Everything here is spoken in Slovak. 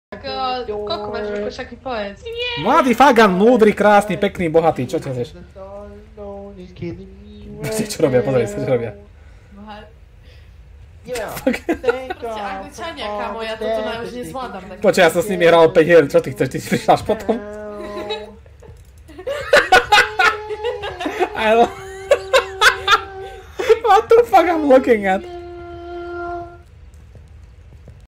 Tak koľko máš rokov, však mi povedz. Mladý Fagan, múdry, krásny, pekný, bohatý, čo chceš? Čo robia, pozri sa, čo robia. Proste Angličania, kámo, ja toto už nezvládam. Počkaj, ja som s nimi hral 5 hier, čo ty chceš, ty si prišla až potom? What the fuck I'm looking at?